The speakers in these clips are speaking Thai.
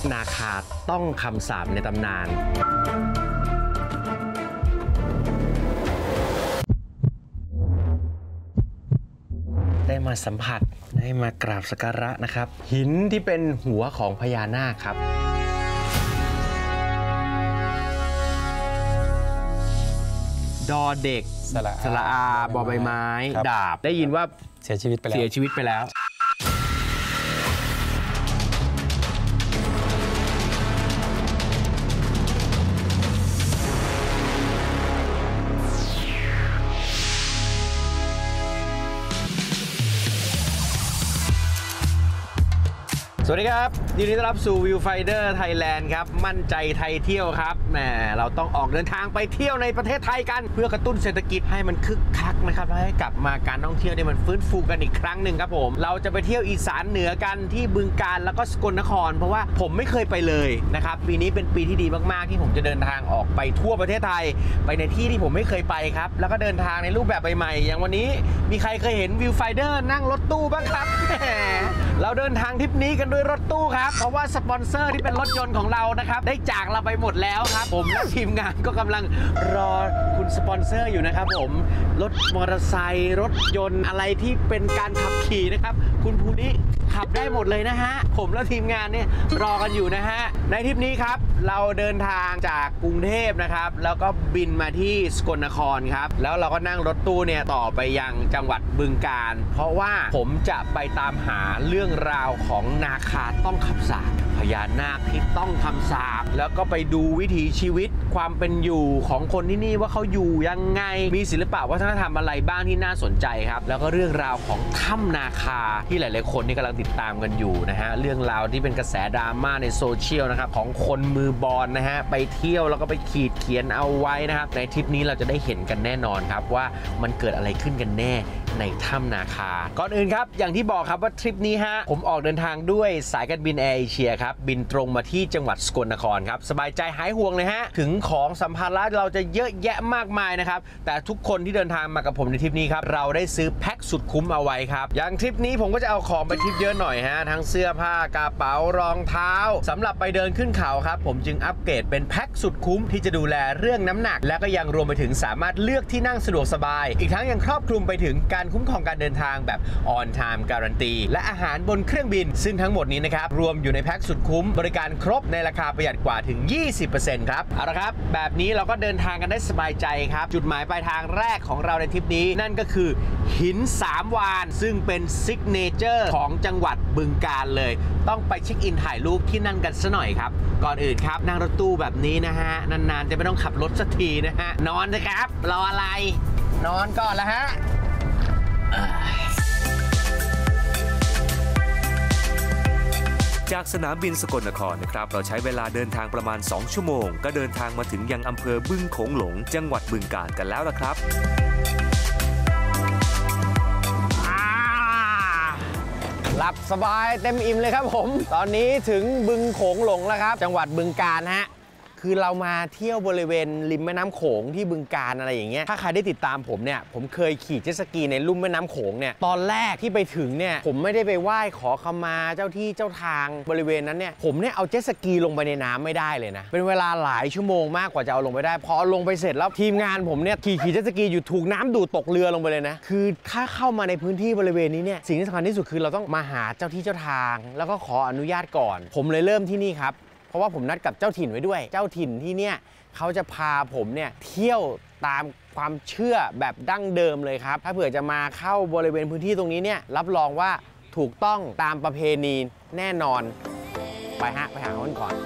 นาคาต้องคำสาปในตำนานได้มาสัมผัสได้มากราบสักการะนะครับหินที่เป็นหัวของพญานาคครับดอเด็กสระอาบอใบไม้ดาบได้ยินว่าเสียชีวิตไปแล้วสวัสดีครับยินดีต้อนรับสู่ Viewfinder Thailand ครับมั่นใจไทยเที่ยวครับแหมเราต้องออกเดินทางไปเที่ยวในประเทศไทยกันเพื่อกระตุ้นเศรษฐกิจให้มันคึกคักนะครับและให้กลับมาการท่องเที่ยวที่มันฟื้นฟูกันอีกครั้งหนึ่งครับผมเราจะไปเที่ยวอีสานเหนือกันที่บึงกาฬแล้วก็สกลนครเพราะว่าผมไม่เคยไปเลยนะครับปีนี้เป็นปีที่ดีมากๆที่ผมจะเดินทางออกไปทั่วประเทศไทยไปในที่ที่ผมไม่เคยไปครับแล้วก็เดินทางในรูปแบบใหม่ๆอย่างวันนี้มีใครเคยเห็น Viewfinder นั่งรถตู้บ้างครับเราเดินทางทริปนี้กันด้วยรถตู้ครับเพราะว่าสปอนเซอร์ที่เป็นรถยนต์ของเรานะครับได้จากเราไปหมดแล้วครับผมและทีมงานก็กำลังรอคุณสปอนเซอร์อยู่นะครับผมรถมอเตอร์ไซค์รถยนต์อะไรที่เป็นการขับขี่นะครับคุณภูนิขับได้หมดเลยนะฮะผมและทีมงานเนี่ยรอกันอยู่นะฮะในทริปนี้ครับเราเดินทางจากกรุงเทพนะครับแล้วก็บินมาที่สกลนครครับแล้วเราก็นั่งรถตู้เนี่ยต่อไปยังจังหวัดบึงกาฬเพราะว่าผมจะไปตามหาเรื่องราวของนาคาต้องคำสาปพญานาคที่ต้องคำสาปแล้วก็ไปดูวิถีชีวิตความเป็นอยู่ของคนที่นี่ว่าเขาอยู่ยังไงมีศิลปะวัฒนธรรมอะไรบ้างที่น่าสนใจครับแล้วก็เรื่องราวของถ้ำนาคาที่หลายๆคนนี่กำลังติดตามกันอยู่นะฮะเรื่องราวที่เป็นกระแสดราม่าในโซเชียลนะครับของคนมือบอลนะฮะไปเที่ยวแล้วก็ไปขีดเขียนเอาไว้นะครับในทริปนี้เราจะได้เห็นกันแน่นอนครับว่ามันเกิดอะไรขึ้นกันแน่ในถ้ำนาคาก่อนอื่นครับอย่างที่บอกครับว่าทริปนี้ฮะผมออกเดินทางด้วยสายการบินแอร์เอเชียครับบินตรงมาที่จังหวัดสกลนครครับสบายใจหายห่วงเลยฮะถึงของสัมภาระเราจะเยอะแยะมากมายนะครับแต่ทุกคนที่เดินทางมากับผมในทริปนี้ครับเราได้ซื้อแพ็คสุดคุ้มเอาไว้ครับอย่างทริปนี้ผมก็จะเอาของไปทริปเยอะหน่อยฮะทั้งเสื้อผ้ากระเป๋ารองเท้าสำหรับไปเดินขึ้นเขาครับผมจึงอัปเกรดเป็นแพ็คสุดคุ้มที่จะดูแลเรื่องน้ำหนักและก็ยังรวมไปถึงสามารถเลือกที่นั่งสะดวกสบายอีกทั้งยังครอบคลุมไปถึงการคุ้มครองการเดินทางแบบ on time guarantee และอาหารบนเครื่องบินซึ่งทั้งหมดนี้นะครับรวมอยู่ในแพ็คสุดคุ้มบริการครบในราคาประหยัดกว่าถึง 20% ครับเอาละครับแบบนี้เราก็เดินทางกันได้สบายใจครับจุดหมายปลายทางแรกของเราในทริปนี้นั่นก็คือหิน3วานซึ่งเป็นซิกเนเจอร์ของจังหวัดบึงกาฬเลยต้องไปเช็คอินถ่ายรูปที่นั่นกันซะหน่อยครับก่อนอื่นครับนั่งรถตู้แบบนี้นะฮะนานๆจะไม่ต้องขับรถสักทีนะฮะนอนนะครับรออะไรนอนก่อนละฮะจากสนามบินสกลนครนะครับเราใช้เวลาเดินทางประมาณ2ชั่วโมงก็เดินทางมาถึงยังอำเภอบึงโขงหลงจังหวัดบึงกาฬกันแล้วล่ะครับหลับสบายเต็มอิ่มเลยครับผมตอนนี้ถึงบึงโขงหลงแล้วครับจังหวัดบึงกาฬฮะคือเรามาเที่ยวบริเวณริมแม่น้ำโขงที่บึงกาฬอะไรอย่างเงี้ยถ้าใครได้ติดตามผมเนี่ยผมเคยขี่เจ็ตสกีในลุ่มแม่น้ำโขงเนี่ยตอนแรกที่ไปถึงเนี่ยผมไม่ได้ไปไหว้ขอขมาเจ้าที่เจ้าทางบริเวณนั้นเนี่ยผมเนี่ยเอาเจ็ตสกีลงไปในน้ำไม่ได้เลยนะเป็นเวลาหลายชั่วโมงมากกว่าจะเอาลงไปได้พอลงไปเสร็จแล้วทีมงานผมเนี่ยขี่เจ็ตสกีอยู่ถูกน้ำดูดตกเรือลงไปเลยนะคือถ้าเข้ามาในพื้นที่บริเวณนี้เนี่ยสิ่งที่สำคัญที่สุดคือเราต้องมาหาเจ้าที่เจ้าทางแล้วก็ขออนุญาตก่อนผมเลยเริ่มที่นี่ครับเพราะว่าผมนัดกับเจ้าถิ่นไว้ด้วยเจ้าถิ่นที่เนี่ยเขาจะพาผมเนี่ยเที่ยวตามความเชื่อแบบดั้งเดิมเลยครับถ้าเผื่อจะมาเข้าบริเวณพื้นที่ตรงนี้เนี่ยรับรองว่าถูกต้องตามประเพณีแน่นอนไปฮะไปหาคนก่อน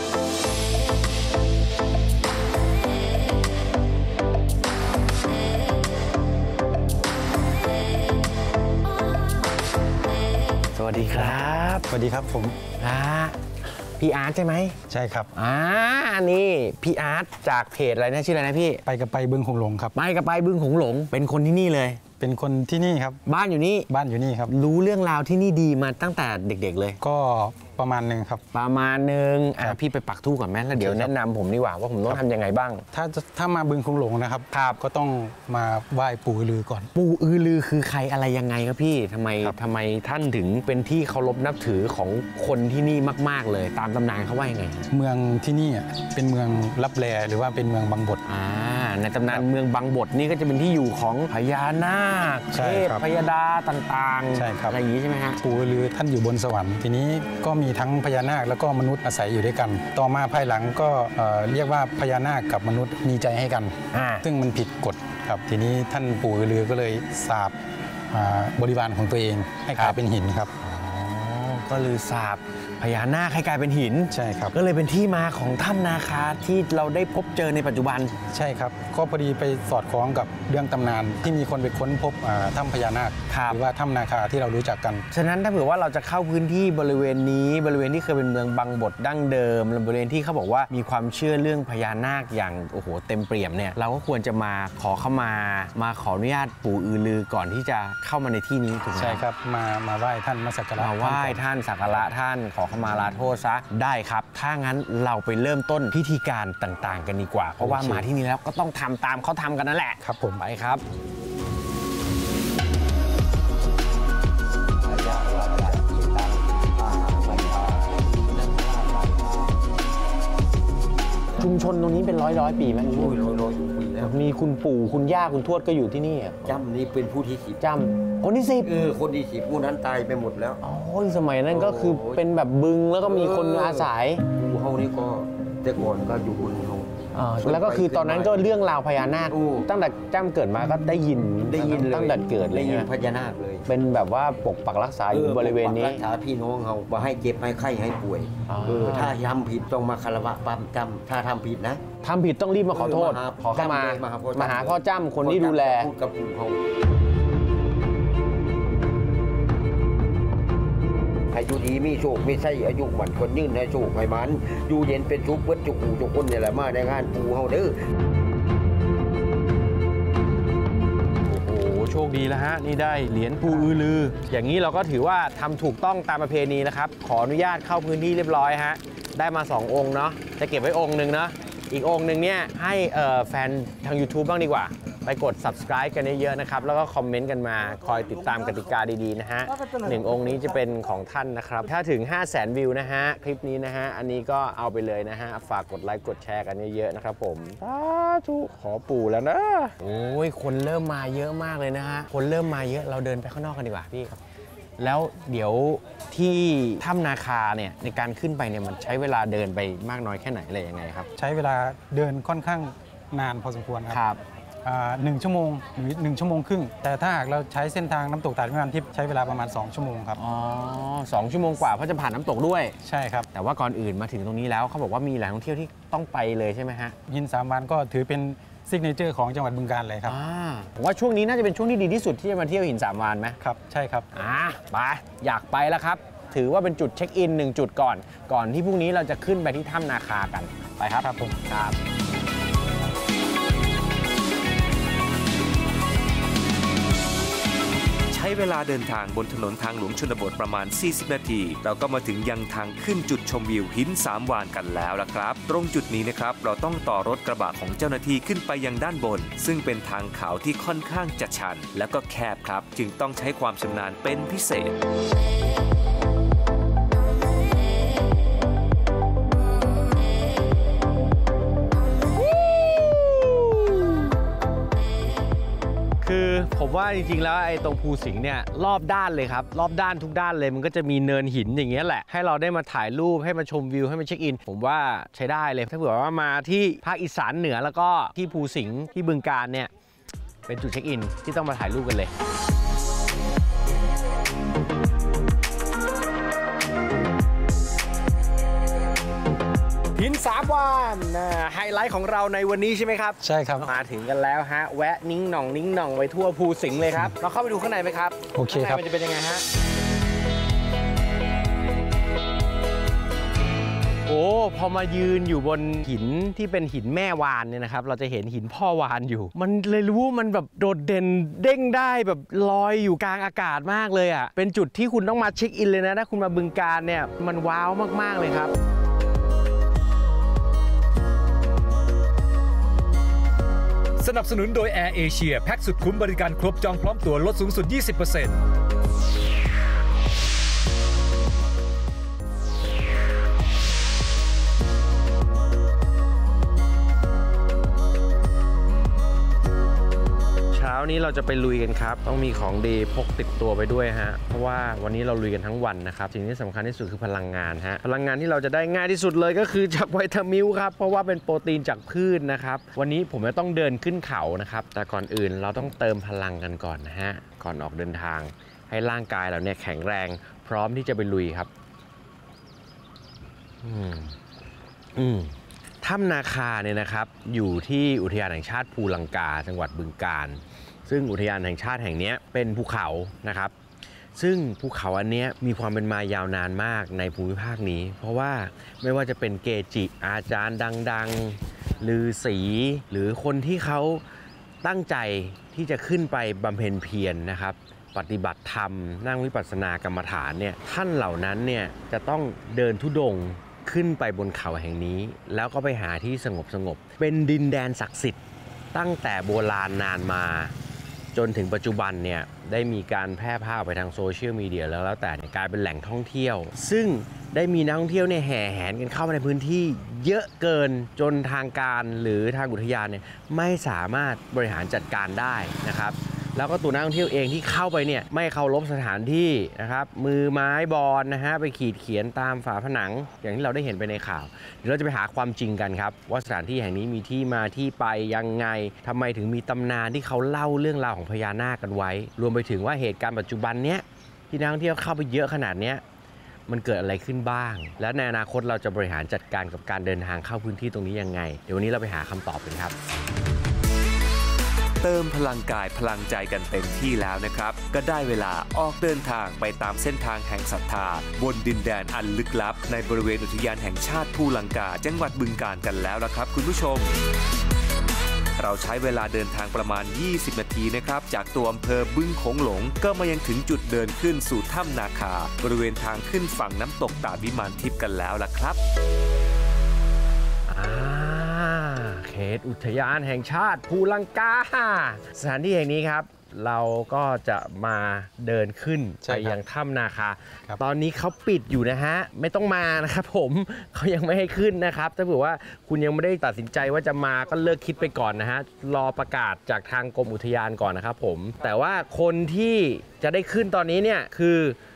สวัสดีครับสวัสดีครับผมพี่อาร์ตใช่ไหมใช่ครับนี่พี่อาร์ตจากเพจอะไรนะชื่ออะไรนะพี่ไปกับไปบึงโขงหลงครับไปกับไปบึงโขงหลงเป็นคนที่นี่เลยเป็นคนที่นี่ครับบ้านอยู่นี่บ้านอยู่นี่ครับรู้เรื่องราวที่นี่ดีมาตั้งแต่เด็กๆเลยก็ประมาณหนึ่งครับประมาณนึงพี่ไปปักธูปก่อนแม่แล้วเดี๋ยวแนะนำผมดีกว่าว่าผมต้องทำยังไงบ้างถ้ามาบึงคงหลงนะครับก็ต้องมาไหว้ปู่อือลือก่อนปู่อือลือคือใครอะไรยังไงครับพี่ทำไมท่านถึงเป็นที่เคารพนับถือของคนที่นี่มากๆเลยตามตำนานเขาว่ายังไงเมืองที่นี่เป็นเมืองลับแลหรือว่าเป็นเมืองบางบทในตำนานเมืองบางบทนี่ก็จะเป็นที่อยู่ของพญานาคเทพพญาดาต่างๆใช่ครับอะไรอย่างนี้ใช่ไหมฮะปู่อือลือท่านอยู่บนสวรรค์ทีนี้ก็มีทั้งพญานาคแล้วก็มนุษย์อาศัยอยู่ด้วยกัน ต่อมาภายหลังก็เรียกว่าพญานาคกับมนุษย์มีใจให้กันซึ่งมันผิดกฎครับทีนี้ท่านปู่อือลือก็เลยสาปบริวารของตัวเองให้กลายเป็นหินครับก็ลือสาปพญานาคให้กลายเป็นหินใช่ครับก็เลยเป็นที่มาของถ้ำนาคาที่เราได้พบเจอในปัจจุบันใช่ครับก็พอดีไปสอดคล้องกับเรื่องตำนานที่มีคนไปค้นพบถ้ำพญานาคหรือว่าถ้ำนาคาที่เรารู้จักกันฉะนั้นถ้าเผื่อว่าเราจะเข้าพื้นที่บริเวณนี้บริเวณที่เคยเป็นเมืองบางบทดั้งเดิมบริเวณที่เขาบอกว่ามีความเชื่อเรื่องพญานาคอย่างโอ้โหเต็มเปี่ยมเนี่ยเราก็ควรจะมาขอเข้ามาขออนุญาตปู่อือลือก่อนที่จะเข้ามาในที่นี้ถูกไหมใช่ครับมาไหว้ท่านมาสักการะมาไหว้ท่านสักการะท่านขอเข้ามาลาโทษซะได้ครับถ้างั้นเราไปเริ่มต้นพิธีการต่างๆกันดีกว่าเพราะว่ามาที่นี่แล้วก็ต้องทำตามเขาทำกันนั่นแหละครับผมไปครับชุมชนตรงนี้เป็นร้อยปีไหมร้อยปีแล้วมีคุณปู่คุณย่าคุณทวดก็อยู่ที่นี่จ้ำนี่เป็นผู้ที่10 จ้ำคนที่10 คนที่10ผู้นั้นตายไปหมดแล้วอ๋อสมัยนั้นก็คือเป็นแบบบึงแล้วก็มีคนอาศัยภูเขานี่ก็แต่ก่อนก็อยู่บนเขาแล้วก็คือตอนนั้นก็เรื่องราวพญานาคตั้งแต่จ้ำเกิดมาก็ได้ยินตั้งแต่เกิดเลยได้ยินพญานาคเลยเป็นแบบว่าปกปักรักษาอยู่บริเวณนี้รักษาพี่น้องเขาว่าให้เจ็บให้ไข้ให้ป่วยถ้าทำผิดต้องมาคารวะปั๊มจำถ้าทำผิดนะทำผิดต้องรีบมาขอโทษขอเข้ามาหาพ่อจ้ำคนที่ดูแลพูดกับปู่เขาอายุดีมีโชคไม่ใช่อายุหวันคนยืนให้โชคให้มันอยู่เย็นเป็นชุกเวทจุกจุกคนนี่แหละมาในงานปู่เฮาเด้อโอ้โหโชคดีแล้วฮะนี่ได้เหรียญปู่อือลืออย่างนี้เราก็ถือว่าทำถูกต้องตามประเพณีนะครับขออนุญาตเข้าพื้นที่เรียบร้อยฮะได้มา2องค์เนาะจะเก็บไว้องค์หนึ่งเนาะอีกองค์หนึ่งเนี่ยให้แฟนทาง YouTube บ้างดีกว่าไปกด subscribe กันเยอะๆนะครับแล้วก็คอมเมนต์กันมาคอยติดตามกติกาดีๆนะฮะ1องค์นี้จะเป็นของท่านนะครับถ้าถึง 500,000 วิวนะฮะคลิปนี้นะฮะอันนี้ก็เอาไปเลยนะฮะฝากกดไลค์กดแชร์กันเยอะๆนะครับผมสาธุขอปู่แล้วนะโอ้ยคนเริ่มมาเยอะมากเลยนะฮะคนเริ่มมาเยอะเราเดินไปข้างนอกกันดีกว่าพี่ครับแล้วเดี๋ยวที่ถ้ำนาคาเนี่ยในการขึ้นไปเนี่ยมันใช้เวลาเดินไปมากน้อยแค่ไหนอะไรยังไงครับใช้เวลาเดินค่อนข้างนานพอสมควรครับ1 ชั่วโมงหรือ1 ชั่วโมงครึ่งแต่ถ้าหากเราใช้เส้นทางน้ำตกตาดพิมานทิพย์ใช้เวลาประมาณ2 ชั่วโมงครับ 2 ชั่วโมงกว่าเพราะจะผ่านน้ำตกด้วยใช่ครับแต่ว่าก่อนอื่นมาถึงตรงนี้แล้วเขาบอกว่ามีแหล่งท่องเที่ยวที่ต้องไปเลยใช่ไหมฮะหิน3 วานก็ถือเป็นซิกเนเจอร์ของจังหวัดบึงกาฬเลยครับผมว่าช่วงนี้น่าจะเป็นช่วงที่ดีที่สุดที่จะมาเที่ยวหิน3 วานไหมครับใช่ครับไปอยากไปแล้วครับถือว่าเป็นจุดเช็คอิน1 จุดก่อนที่พรุ่งนี้เราจะขึ้นไปที่ถ้ำนาคากันไปครับครับผมครับใช้เวลาเดินทางบนถนนทางหลวงชนบทประมาณ40 นาทีเราก็มาถึงยังทางขึ้นจุดชมวิวหิน3 วานกันแล้วล่ะครับตรงจุดนี้นะครับเราต้องต่อรถกระบะของเจ้าหน้าที่ขึ้นไปยังด้านบนซึ่งเป็นทางเขาที่ค่อนข้างจะชันและก็แคบครับจึงต้องใช้ความชำนาญเป็นพิเศษคือผมว่าจริงๆแล้วไอ้ตรงภูสิงห์เนี่ยรอบด้านเลยครับรอบด้านทุกด้านเลยมันก็จะมีเนินหินอย่างเงี้ยแหละให้เราได้มาถ่ายรูปให้มาชมวิวให้มาเช็คอินผมว่าใช้ได้เลยถ้าเผื่อว่ามาที่ภาคอีสานเหนือแล้วก็ที่ภูสิงห์ที่บึงกาฬเนี่ยเป็นจุดเช็คอินที่ต้องมาถ่ายรูปกันเลยหิน3 วานไฮไลท์ของเราในวันนี้ใช่ไหมครับใช่ครับมาถึงกันแล้วฮะแวะนิ้งหน่องไปทั่วภูสิงห์เลยครับเราเข้าไปดูข้างในไหมครับโอเคครับมันจะเป็นยังไงฮะโอ้พอมายืนอยู่บนหินที่เป็นหินแม่วานเนี่ยนะครับเราจะเห็นหินพ่อวานอยู่มันเลยรู้มันแบบโดดเด่นเด้งได้แบบลอยอยู่กลางอากาศมากเลยอ่ะเป็นจุดที่คุณต้องมาเช็คอินเลยนะถ้าคุณมาบึงกาฬเนี่ยมันว้าวมากๆเลยครับสนับสนุนโดย Air Asia แพ็กสุดคุ้มบริการครบจองพร้อมตั๋วลดสูงสุด 20% เช้านี้เราจะไปลุยกันครับต้องมีของดีพกติดตัวไปด้วยฮะเพราะว่าวันนี้เราลุยกันทั้งวันนะครับสิ่งที่สำคัญที่สุดคือพลังงานฮะพลังงานที่เราจะได้ง่ายที่สุดเลยก็คือจากไวตามิลครับเพราะว่าเป็นโปรตีนจากพืชนะครับวันนี้ผมจะต้องเดินขึ้นเขานะครับแต่ก่อนอื่นเราต้องเติมพลังกันก่อนนะฮะก่อนออกเดินทางให้ร่างกายเราเนี่ยแข็งแรงพร้อมที่จะไปลุยครับถ้ำนาคาเนี่ยนะครับอยู่ที่อุทยานแห่งชาติภูลังกาจังหวัดบึงกาฬซึ่งอุทยานแห่งชาติแห่งนี้เป็นภูเขานะครับซึ่งภูเขาอันนี้มีความเป็นมายาวนานมากในภูมิภาคนี้เพราะว่าไม่ว่าจะเป็นเกจิอาจารย์ดังๆฤาษีหรือคนที่เขาตั้งใจที่จะขึ้นไปบำเพ็ญเพียรนะครับปฏิบัติธรรมนั่งวิปัสสนากรรมฐานเนี่ยท่านเหล่านั้นเนี่ยจะต้องเดินธุดงค์ขึ้นไปบนเขาแห่งนี้แล้วก็ไปหาที่สงบเป็นดินแดนศักดิ์สิทธิ์ตั้งแต่โบราณนานมาจนถึงปัจจุบันเนี่ยได้มีการแพร่ภาพไปทางโซเชียลมีเดียแล้วแต่กลายเป็นแหล่งท่องเที่ยวซึ่งได้มีนักท่องเที่ยวเนี่ยแห่แหนกันเข้ามาในพื้นที่เยอะเกินจนทางการหรือทางอุทยานเนี่ยไม่สามารถบริหารจัดการได้นะครับแล้วก็ตัวนักท่องเที่ยวเองที่เข้าไปเนี่ยไม่เคารพสถานที่นะครับมือไม้บอลนะฮะไปขีดเขียนตามฝาผนังอย่างที่เราได้เห็นไปในข่าวเดี๋ยวเราจะไปหาความจริงกันครับว่าสถานที่แห่งนี้มีที่มาที่ไปยังไงทำไมถึงมีตำนานที่เขาเล่าเรื่องราวของพญานาคกันไว้รวมไปถึงว่าเหตุการณ์ปัจจุบันเนี้ยที่นักท่องเที่ยวเข้าไปเยอะขนาดเนี้ยมันเกิดอะไรขึ้นบ้างและในอนาคตเราจะบริหารจัดการกับการเดินทางเข้าพื้นที่ตรงนี้ยังไงเดี๋ยววันนี้เราไปหาคำตอบกันครับเติมพลังกายพลังใจกันเต็มที่แล้วนะครับก็ได้เวลาออกเดินทางไปตามเส้นทางแห่งศรัทธาบนดินแดนอันลึกลับในบริเวณอุทยานแห่งชาติภูลังกาจังหวัดบึงกาฬกันแล้วละครับคุณผู้ชมเราใช้เวลาเดินทางประมาณ20นาทีนะครับจากตัวอำเภอบึงโขงหลงก็มายังถึงจุดเดินขึ้นสู่ถ้ำนาคาบริเวณทางขึ้นฝั่งน้ำตกตาดวิมานทิพย์กันแล้วล่ะครับเขตอุทยานแห่งชาติภูลังกาสถานที่แห่งนี้ครับเราก็จะมาเดินขึ้นไปยังถ้ำนาคาตอนนี้เขาปิดอยู่นะฮะไม่ต้องมานะครับผมเขายังไม่ให้ขึ้นนะครับถ้าเผื่อว่าคุณยังไม่ได้ตัดสินใจว่าจะมาก็เลิกคิดไปก่อนนะฮะรอประกาศจากทางกรมอุทยานก่อนนะครับผมแต่ว่าคนที่จะได้ขึ้นตอนนี้เนี่ยคือ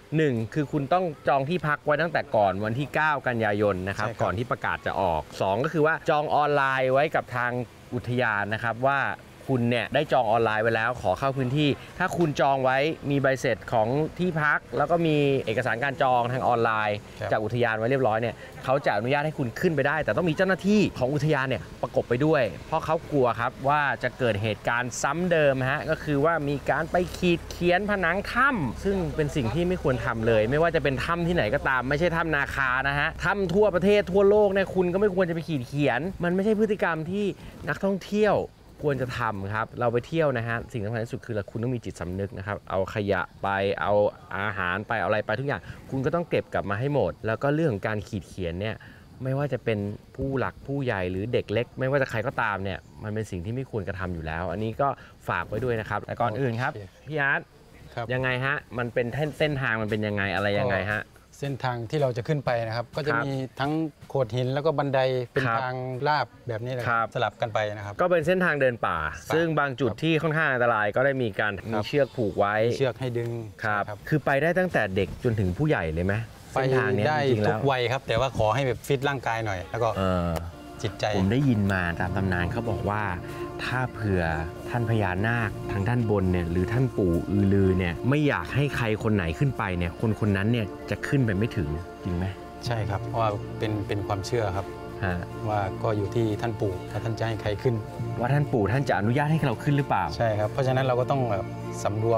1คือคุณต้องจองที่พักไว้ตั้งแต่ก่อนวันที่9กันยายนนะครับก่อนที่ประกาศจะออก2ก็คือว่าจองออนไลน์ไว้กับทางอุทยานนะครับว่าคุณเนี่ยได้จองออนไลน์ไว้แล้วขอเข้าพื้นที่ถ้าคุณจองไว้มีใบเสร็จของที่พักแล้วก็มีเอกสารการจองทางออนไลน์จากอุทยานไว้เรียบร้อยเนี่ยเขาจะอนุญาตให้คุณขึ้นไปได้แต่ต้องมีเจ้าหน้าที่ของอุทยานเนี่ยประกบไปด้วยเพราะเขากลัวครับว่าจะเกิดเหตุการณ์ซ้ำเดิมฮะก็คือว่ามีการไปขีดเขียนผนังถ้ำซึ่งเป็นสิ่งที่ไม่ควรทำเลยไม่ว่าจะเป็นถ้ำที่ไหนก็ตามไม่ใช่ถ้ำนาคานะฮะถ้ำทั่วประเทศทั่วโลกเนี่ยคุณก็ไม่ควรจะไปขีดเขียนมันไม่ใช่พฤติกรรมที่นักท่องเที่ยวควรจะทำครับเราไปเที่ยวนะฮะสิ่งสำคัญที่สุดคือคุณต้องมีจิตสำนึกนะครับเอาขยะไปเอาอาหารไปเอาอะไรไปทุกอย่างคุณก็ต้องเก็บกลับมาให้หมดแล้วก็เรื่องของการขีดเขียนเนี่ยไม่ว่าจะเป็นผู้หลักผู้ใหญ่หรือเด็กเล็กไม่ว่าจะใครก็ตามเนี่ยมันเป็นสิ่งที่ไม่ควรกระทำอยู่แล้วอันนี้ก็ฝากไว้ด้วยนะครับแต่ก่อนอื่นครับพี่อาร์ตยังไงฮะมันเป็นเส้นทางมันเป็นยังไงอะไรยังไงฮะเส้นทางที่เราจะขึ้นไปนะครับก็จะมีทั้งโขดหินแล้วก็บันไดเป็นทางลาบแบบนี้เลยสลับกันไปนะครับก็เป็นเส้นทางเดินป่าซึ่งบางจุดที่ค่อนข้างอันตรายก็ได้มีการมีเชือกผูกไว้เชือกให้ดึงครับคือไปได้ตั้งแต่เด็กจนถึงผู้ใหญ่เลยไหมไปได้ทุกวัยครับแต่ว่าขอให้แบบฟิตร่างกายหน่อยแล้วก็จิตใจผมได้ยินมาตามตำนานเขาบอกว่าถ้าเผื่อท่านพญานาคทางด้านบนเนี่ยหรือท่านปู่อือลือเนี่ยไม่อยากให้ใครคนไหนขึ้นไปเนี่ยคนนั้นเนี่ยจะขึ้นไปไม่ถึงจริงไหมใช่ครับเพราะว่าเป็นความเชื่อครับว่าก็อยู่ที่ท่านปู่ว่าท่านจะให้ใครขึ้นว่าท่านปู่ท่านจะอนุญาตให้เราขึ้นหรือเปล่าใช่ครับเพราะฉะนั้นเราก็ต้องแบบสำรวม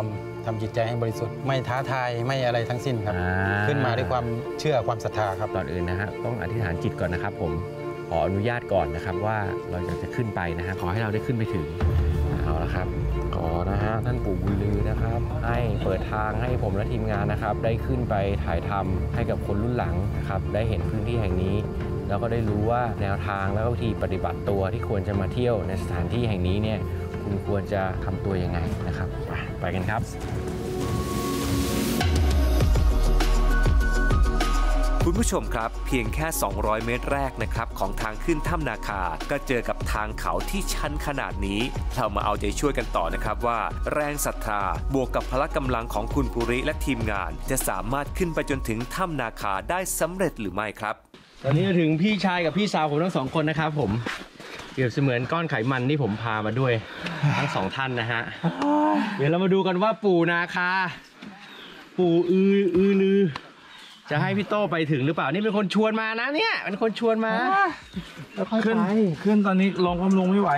ทำจิตใจให้บริสุทธิ์ไม่ท้าทายไม่อะไรทั้งสิ้นครับขึ้นมาด้วยความเชื่อความศรัทธาครับก่อนอื่นนะฮะต้องอธิษฐานจิตก่อนนะครับผมขออนุญาตก่อนนะครับว่าเราอยากจะขึ้นไปนะฮะขอให้เราได้ขึ้นไปถึงเอาละครับขอนะฮะท่านปู่บุญลือนะครับให้เปิดทางให้ผมและทีมงานนะครับได้ขึ้นไปถ่ายทำให้กับคนรุ่นหลังนะครับได้เห็นพื้นที่แห่งนี้แล้วก็ได้รู้ว่าแนวทางและวิธีปฏิบัติตัวที่ควรจะมาเที่ยวในสถานที่แห่งนี้เนี่ยคุณควรจะทำตัวยังไงนะครับไปกันครับคุณผู้ชมครับเพียงแค่200เมตรแรกนะครับของทางขึ้นถ้ำนาคาก็เจอกับทางเขาที่ชันขนาดนี้เรามาเอาใจช่วยกันต่อนะครับว่าแรงศรัทธาบวกกับพละกำลังของคุณปุริและทีมงานจะสามารถขึ้นไปจนถึงถ้ำนาคาได้สำเร็จหรือไม่ครับตอนนี้ถึงพี่ชายกับพี่สาวผมทั้งสองคนนะครับผมเปรียบเสมือนก้อนไขมันที่ผมพามาด้วยทั้งสองท่านนะฮะเดี๋ยวเรามาดูกันว่าปู่นาคาปู่อือลือจะให้พี่โต้ไปถึงหรือเปล่านี่เป็นคนชวนมานะเนี่ยเป็นคนชวนมาแล้วค่อยไปขึ้นตอนนี้ลงความลงไม่ไหว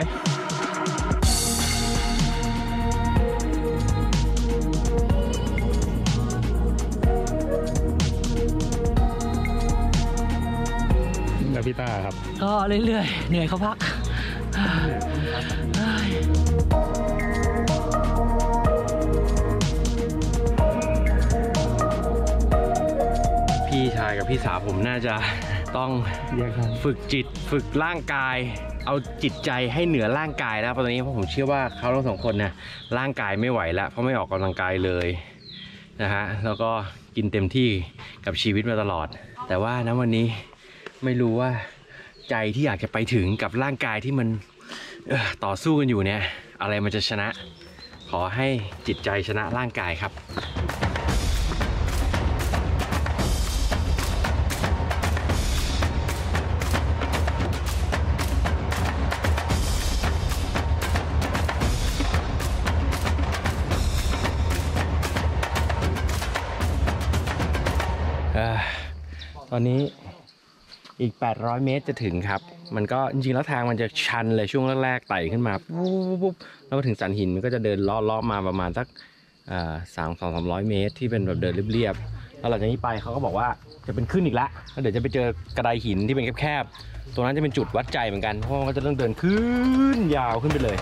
กับพี่ต้าครับก็เรื่อยๆเหนื่อยเขาพักพี่ชายกับพี่สาวผมน่าจะต้องฝึกจิตฝึกร่างกายเอาจิตใจให้เหนือร่างกายแล้วตอนนี้เพราะผมเชื่อว่าเขาทั้งสองคนเนี่ยร่างกายไม่ไหวแล้วเพราะไม่ออกกำลังกายเลยนะฮะแล้วก็กินเต็มที่กับชีวิตมาตลอดแต่ว่าณวันนี้ไม่รู้ว่าใจที่อยากจะไปถึงกับร่างกายที่มันต่อสู้กันอยู่เนี่ยอะไรมันจะชนะขอให้จิตใจชนะร่างกายครับตอนนี้อีก800เมตรจะถึงครับมันก็จริงๆแล้วทางมันจะชันเลยช่วงแรกๆไต่ขึ้นมาปุ๊บแล้วมาถึงสันหินมันก็จะเดินเลาะมาประมาณสัก300 เมตรที่เป็นแบบเดินเรียบๆแล้วหลังจากนี้ไปเขาก็บอกว่าจะเป็นขึ้นอีกแล้วเดี๋ยวจะไปเจอกระไดหินที่เป็นแคบๆตรงนั้นจะเป็นจุดวัดใจเหมือนกันเพราะมันก็จะต้องเดินขึ้นยาวขึ้นไปเลย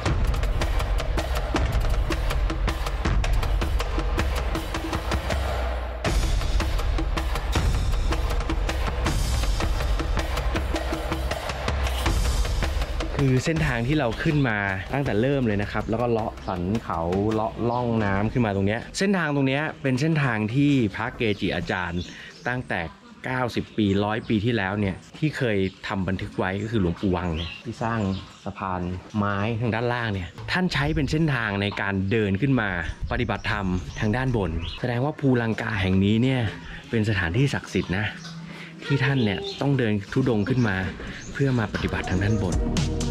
คือเส้นทางที่เราขึ้นมาตั้งแต่เริ่มเลยนะครับแล้วก็เลาะสันเขาเลาะล่องน้ำขึ้นมาตรงนี้เส้นทางตรงนี้เป็นเส้นทางที่พระเกจิอาจารย์ตั้งแต่90 ปี100 ปีที่แล้วเนี่ยที่เคยทำบันทึกไว้ก็คือหลวงปู่วังเนี่ยที่สร้างสะพานไม้ทางด้านล่างเนี่ยท่านใช้เป็นเส้นทางในการเดินขึ้นมาปฏิบัติธรรมทางด้านบนแสดงว่าภูลังกาแห่งนี้เนี่ยเป็นสถานที่ศักดิ์สิทธิ์นะที่ท่านเนี่ยต้องเดินธุดงค์ขึ้นมาเพื่อมาปฏิบัติทางด้านบน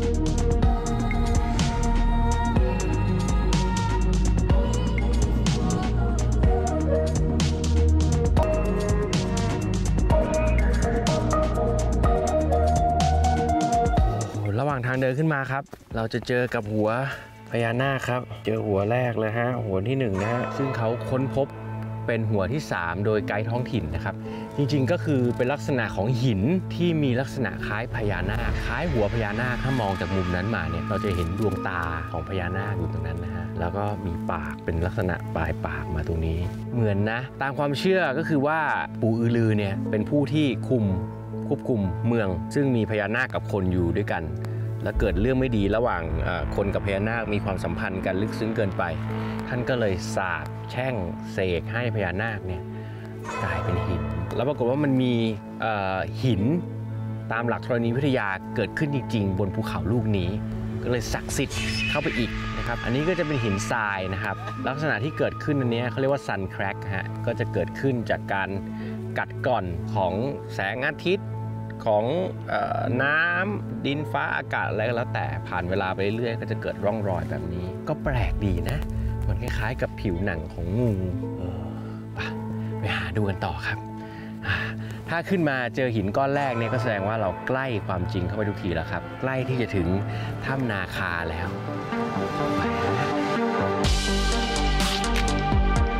ระหว่างทางเดินขึ้นมาครับเราจะเจอกับหัวพญานาคครับเจอหัวแรกเลยฮะหัวที่1นะฮะซึ่งเขาค้นพบเป็นหัวที่3โดยไกด์ท้องถิ่นนะครับจริงๆก็คือเป็นลักษณะของหินที่มีลักษณะคล้ายพญานาคคล้ายหัวพญานาคถ้ามองจากมุมนั้นมาเนี่ยเราจะเห็นดวงตาของพญานาคอยู่ตรงนั้นนะฮะแล้วก็มีปากเป็นลักษณะปลายปากมาตรงนี้เหมือนนะตามความเชื่อก็คือว่าปู่อือลือเนี่ยเป็นผู้ที่ควบคุมเมืองซึ่งมีพญานาคกับคนอยู่ด้วยกันแล้วเกิดเรื่องไม่ดีระหว่างคนกับพญานาคมีความสัมพันธ์กันลึกซึ้งเกินไปท่านก็เลยสาปแช่งเสกให้พญานาคเนี่ยกลายเป็นหินแล้วปรากฏว่ามันมีหินตามหลักธรณีวิทยาเกิดขึ้นจริงๆบนภูเขาลูกนี้ก็เลยศักดิ์สิทธิ์เข้าไปอีกนะครับอันนี้ก็จะเป็นหินทรายนะครับลักษณะที่เกิดขึ้นอันนี้เขาเรียกว่าซันแครกฮะก็จะเกิดขึ้นจากการกัดกร่อนของแสงอาทิตย์ของน้ำดินฟ้าอากาศอะไรก็แล้วแต่ผ่านเวลาไปเรื่อยๆก็จะเกิดร่องรอยแบบนี้ก็แปลกดีนะมันคล้ายๆกับผิวหนังของงูไปหาดูกันต่อครับถ้าขึ้นมาเจอหินก้อนแรกเนี่ยก็แสดงว่าเราใกล้ความจริงเข้าไปทุกทีแล้วครับใกล้ที่จะถึงถ้ำนาคาแล้วไป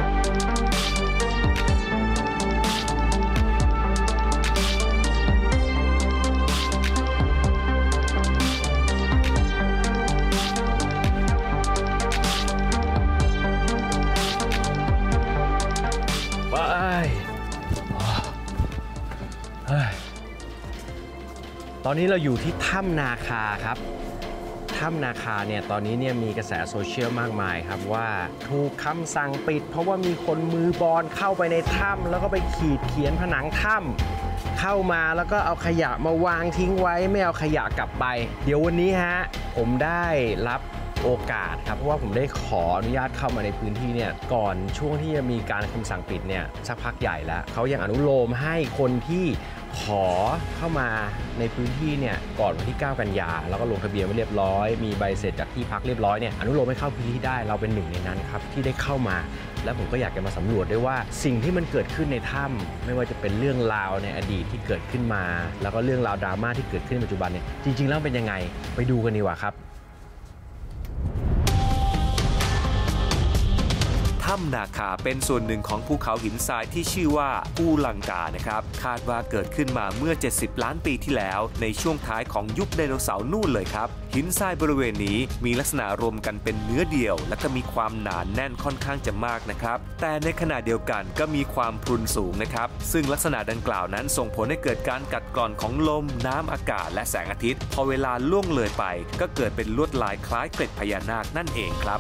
ตอนนี้เราอยู่ที่ถ้ำนาคาครับถ้ำนาคาเนี่ยตอนนี้เนี่ยมีกระแสโซเชียลมากมายครับว่าถูกคำสั่งปิดเพราะว่ามีคนมือบอลเข้าไปในถ้ำแล้วก็ไปขีดเขียนผนังถ้ำเข้ามาแล้วก็เอาขยะมาวางทิ้งไว้ไม่เอาขยะกลับไปเดี๋ยววันนี้ฮะผมได้รับโอกาสครับเพราะว่าผมได้ขออนุญาตเข้ามาในพื้นที่เนี่ยก่อนช่วงที่จะมีการคำสั่งปิดเนี่ยสักพักใหญ่แล้วเขายังอนุโลมให้คนที่ขอเข้ามาในพื้นที่เนี่ยก่อนวันที่9 กันยาแล้วก็ลงทะเบียนไว้เรียบร้อยมีใบเสร็จจากที่พักเรียบร้อยเนี่ยอนุโลมให้เข้าพื้นที่ได้เราเป็นหนึ่งในนั้นครับที่ได้เข้ามาแล้วผมก็อยากจะมาสำรวจด้วยว่าสิ่งที่มันเกิดขึ้นในถ้ำไม่ว่าจะเป็นเรื่องราวในอดีตที่เกิดขึ้นมาแล้วก็เรื่องราวดราม่าที่เกิดขึ้นในปัจจุบันเนี่ยจริงๆแล้วเป็นยังไงไปดูกันดีกว่าครับถ้ำนาคาเป็นส่วนหนึ่งของภูเขาหินทรายที่ชื่อว่าปูลังกานะครับคาดว่าเกิดขึ้นมาเมื่อ70 ล้านปีที่แล้วในช่วงท้ายของยุคไดโนเสาร์นู่นเลยครับหินทรายบริเวณนี้มีลักษณะรวมกันเป็นเนื้อเดียวและก็มีความหนาแน่นค่อนข้างจะมากนะครับแต่ในขณะเดียวกันก็มีความพรุนสูงนะครับซึ่งลักษณะดังกล่าวนั้นส่งผลให้เกิดการกัดกร่อนของลมน้ำอากาศและแสงอาทิตย์พอเวลาล่วงเลยไปก็เกิดเป็นลวดลายคล้ายเกล็ดพญานาคนั่นเองครับ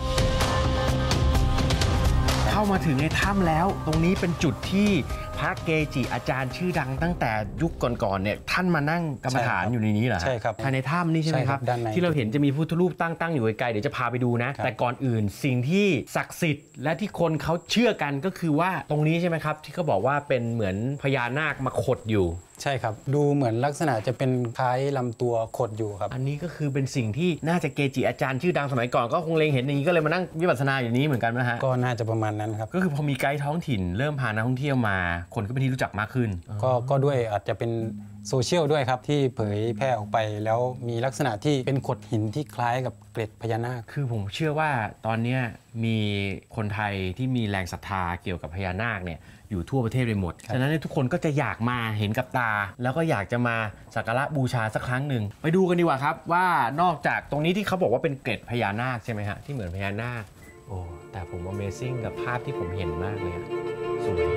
เข้ามาถึงในถ้ำแล้วตรงนี้เป็นจุดที่พระเกจิอาจารย์ชื่อดังตั้งแต่ยุคก่อนๆเนี่ยท่านมานั่งกรรมฐานอยู่ในนี้เหรอใช่ครับภายในถ้ำนี่ใช่ไหมครับที่เราเห็นจะมีพุทธรูปตั้งอยู่ไกลๆเดี๋ยวจะพาไปดูนะแต่ก่อนอื่นสิ่งที่ศักดิ์สิทธิ์และที่คนเขาเชื่อกันก็คือว่าตรงนี้ใช่ไหมครับที่เขาบอกว่าเป็นเหมือนพญานาคมาขดอยู่ใช่ครับดูเหมือนลักษณะจะเป็นคล้ายลำตัวขดอยู่ครับอันนี้ก็คือเป็นสิ่งที่น่าจะเกจิอาจารย์ชื่อดังสมัยก่อนก็คงเล็งเห็นอย่างนี้ก็เลยมานั่งวิปัสสนาอยู่นี้เหมือนกันนะฮะก็น่าจะประมาณนั้นครับก็คือพอมีไกด์ท้องถิ่นเริ่มพานักท่องเที่ยวมาคนก็เป็นที่รู้จักมากขึ้นก็ด้วยอาจจะเป็นโซเชียลด้วยครับที่เผยแพร่ออกไปแล้วมีลักษณะที่เป็นโขดหินที่คล้ายกับเกล็ดพญานาคคือผมเชื่อว่าตอนนี้มีคนไทยที่มีแรงศรัทธาเกี่ยวกับพญานาคเนี่ยอยู่ทั่วประเทศไปหมดฉะนั้นทุกคนก็จะอยากมาเห็นกับตาแล้วก็อยากจะมาสักการะบูชาสักครั้งหนึ่งไปดูกันดีกว่าครับว่านอกจากตรงนี้ที่เขาบอกว่าเป็นเกล็ดพญานาคใช่ไหมฮะที่เหมือนพญานาคโอ้แต่ผม Amazing กับภาพที่ผมเห็นมากเลยสวย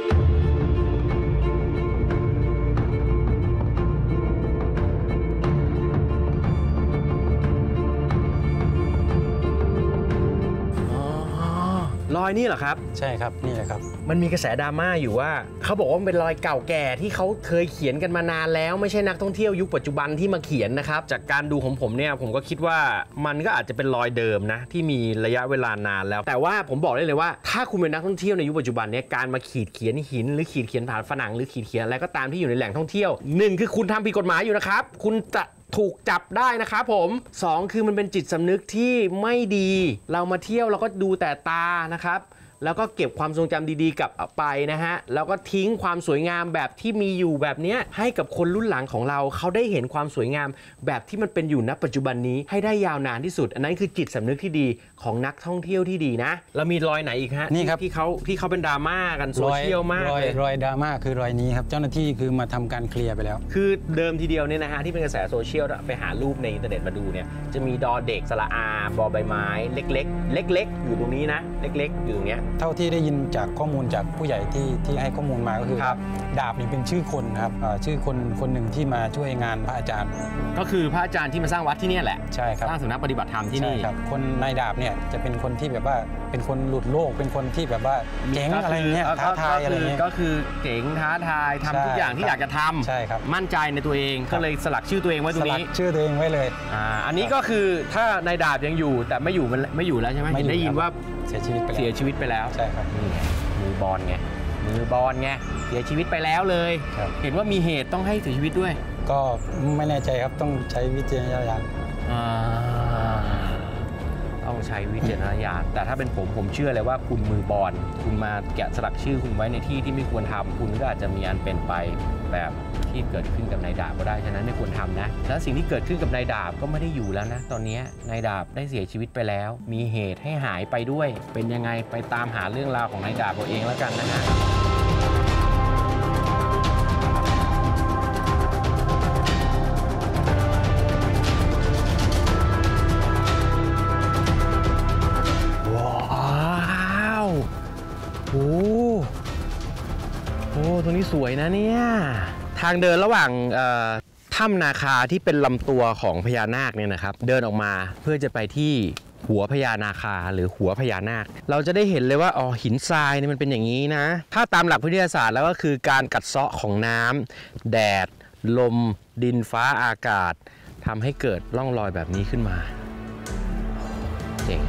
รอยนี่เหรอครับใช่ครับนี่แหละครับมันมีกระแสดราม่าอยู่ว่าเขาบอกว่ามันเป็นรอยเก่าแก่ที่เขาเคยเขียนกันมานานแล้วไม่ใช่นักท่องเที่ยวยุคปัจจุบันที่มาเขียนนะครับจากการดูของผมเนี่ยผมก็คิดว่ามันก็อาจจะเป็นรอยเดิมนะที่มีระยะเวลานานแล้วแต่ว่าผมบอกได้เลยว่าถ้าคุณเป็นนักท่องเที่ยวในยุคปัจจุบันเนี่ยการมาขีดเขียนหินหรือขีดเขียนผาผนังหรือขีดเขียนอะไรก็ตามที่อยู่ในแหล่งท่องเที่ยว1คือคุณทำผิดกฎหมายอยู่นะครับคุณจะถูกจับได้นะครับผม2คือมันเป็นจิตสำนึกที่ไม่ดีเรามาเที่ยวเราก็ดูแต่ตานะครับแล้วก็เก็บความทรงจำดีๆกลับไปนะฮะแล้วก็ทิ้งความสวยงามแบบที่มีอยู่แบบนี้ให้กับคนรุ่นหลังของเราเขาได้เห็นความสวยงามแบบที่มันเป็นอยู่ณปัจจุบันนี้ให้ได้ยาวนานที่สุดอันนั้นคือจิตสำนึกที่ดีของนักท่องเที่ยวที่ดีนะเรามีรอยไหนอีกฮะนี่ครับที่เขาเป็นดราม่ากันโซเชียลมากเลยรอยดราม่าคือรอยนี้ครับเจ้าหน้าที่คือมาทำการเคลียร์ไปแล้วคือเดิมทีเดียวเนี่ยนะฮะที่เป็นกระแสโซเชียลไปหารูปในอินเทอร์เน็ตมาดูเนี่ยจะมีดอเด็กสระอาบอใบไม้เล็กๆอยู่ตรงนี้นะเล็กๆอยู่ตรงเนี้ยเท่าที่ได้ยินจากข้อมูลจากผู้ใหญ่ที่ให้ข้อมูลมาก็คือดาบนี่เป็นชื่อคนครับชื่อคนหนึ่งที่มาช่วยงานพระอาจารย์ก็คือพระอาจารย์ที่มาสร้างวัดที่นี่แหละใช่ครับสร้างสำนักปฏิบัติธรรมที่นี่ครับคนนายดาบเนี่ยจะเป็นคนที่แบบว่าเป็นคนหลุดโลกเป็นคนที่แบบว่าเจ๋งอะไรเงี้ยท้าทายอะไรเงี้ยก็คือเจ๋งท้าทายทำทุกอย่างที่อยากจะทำใช่ครับมั่นใจในตัวเองก็เลยสลักชื่อตัวเองไว้ตรงนี้ชื่อตัวเองไว้เลยอันนี้ก็คือถ้านายดาบยังอยู่แต่ไม่อยู่แล้วใช่ไหมได้ยินว่าเสียชีวิตไปแล้วใช่ครับมือบอลไงเสียชีวิตไปแล้วเลยเห็นว่ามีเหตุต้องให้เสียชีวิตด้วยก็ไม่แน่ใจครับต้องใช้วิจารณญาณต้องใช้วิจารณญาณแต่ถ้าเป็นผมเชื่อเลยว่าคุณมือบอลคุณมาแกะสลักชื่อคุณไว้ในที่ที่ไม่ควรทำคุณก็อาจจะมีอันเป็นไปแบบที่เกิดขึ้นกับนายดาบก็ได้ฉะนั้นไม่ควรทำนะและสิ่งที่เกิดขึ้นกับนายดาบก็ไม่ได้อยู่แล้วนะตอนนี้นายดาบได้เสียชีวิตไปแล้วมีเหตุให้หายไปด้วยเป็นยังไงไปตามหาเรื่องราวของนายดาบตัวเองแล้วกันนะฮะโอ้ตรงนี้สวยนะเนี่ยทางเดินระหว่างถ้ำนาคาที่เป็นลำตัวของพญานาคเนี่ยนะครับเดินออกมาเพื่อจะไปที่หัวพญานาคาหรือหัวพญานาคเราจะได้เห็นเลยว่าอ๋อหินทรายเนี่ยมันเป็นอย่างนี้นะถ้าตามหลักวิทยาศาสตร์แล้วก็คือการกัดเซาะของน้ำแดดลมดินฟ้าอากาศทำให้เกิดร่องรอยแบบนี้ขึ้นมาเจ๋ง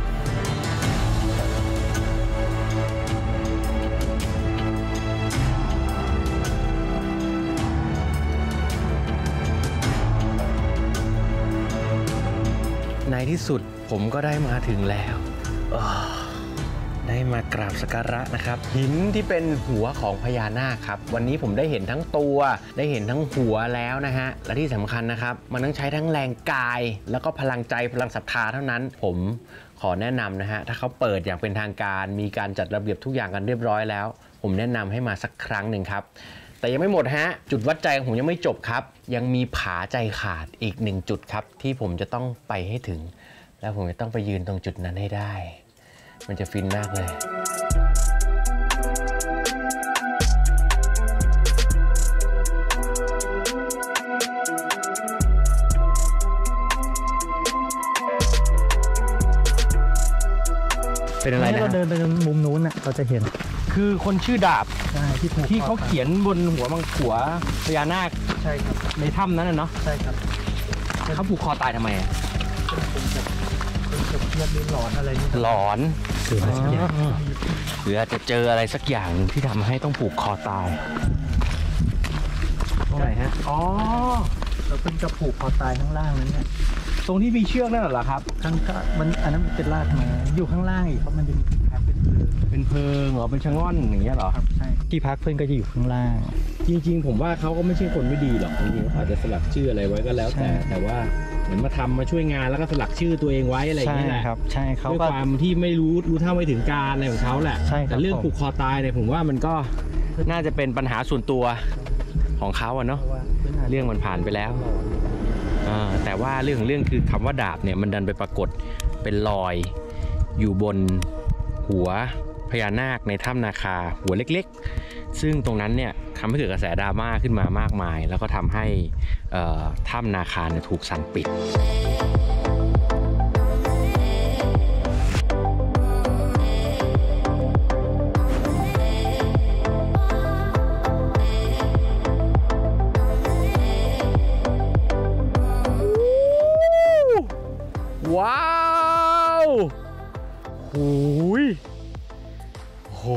ในที่สุดผมก็ได้มาถึงแล้วได้มากราบสักการะนะครับหินที่เป็นหัวของพญานาคครับวันนี้ผมได้เห็นทั้งตัวได้เห็นทั้งหัวแล้วนะฮะและที่สำคัญนะครับมันต้องใช้ทั้งแรงกายแล้วก็พลังใจพลังศรัทธาเท่านั้นผมขอแนะนำนะฮะถ้าเขาเปิดอย่างเป็นทางการมีการจัดระเบียบทุกอย่างกันเรียบร้อยแล้วผมแนะนำให้มาสักครั้งหนึ่งครับแต่ยังไม่หมดฮะจุดวัดใจของผมยังไม่จบครับยังมีผาใจขาดอีก1จุดครับที่ผมจะต้องไปให้ถึงแล้วผมจะต้องไปยืนตรงจุดนั้นให้ได้มันจะฟินมากเลยเป็นอะไรนะเราเดินไปมุมนู้นน่ะเราจะเห็นคือคนชื่อดาบที่เขาเขียนบนหัวมังหัวพญานาคใช่ครับในถ้ำนั้นน่ะเนาะใช่ครับเขาผูกคอตายทำไมอ่ะเพื่อนหลอนอะไรนี่หลอนหรืออาจจะเจออะไรสักอย่างที่ทำให้ต้องผูกคอตายตรงไหนฮะอ๋อเราเพิ่งจะผูกคอตายข้างล่างนั้นเนี่ยตรงที่มีเชือกนั่นเหรอครับข้างมันอันนั้นเป็นลากมาอยู่ข้างล่างอีกครับมันจะมีที่พักเป็นเพิงเหรอเป็นชะง่อนอย่างเงี้ยเหรอครับใช่ที่พักเพื่อนก็จะอยู่ข้างล่างจริงๆผมว่าเขาก็ไม่ใช่คนไม่ดีหรอกจริงๆเขาอาจจะสลักชื่ออะไรไว้ก็แล้วแต่ว่าเหมือนมาทำมาช่วยงานแล้วก็สลักชื่อตัวเองไว้อะไรอย่างเงี้ยแหละครับใช่เขาด้วยความที่ไม่รู้เท่าไม่ถึงการอะไรของเขาแหละแต่เรื่องผูกคอตายเนี่ยผมว่ามันก็น่าจะเป็นปัญหาส่วนตัวของเขาอะเนาะเรื่องมันผ่านไปแล้วแต่ว่าเรื่องคือคำว่าดาบเนี่ยมันดันไปปรากฏเป็นรอยอยู่บนหัวพญานาคในถ้ำนาคาหัวเล็กๆซึ่งตรงนั้นเนี่ยทำให้เกิดกระแสดราม่าขึ้นมามากมายแล้วก็ทำให้ถ้ำนาคาเนี่ยถูกสั่งปิดว้าวหูยโห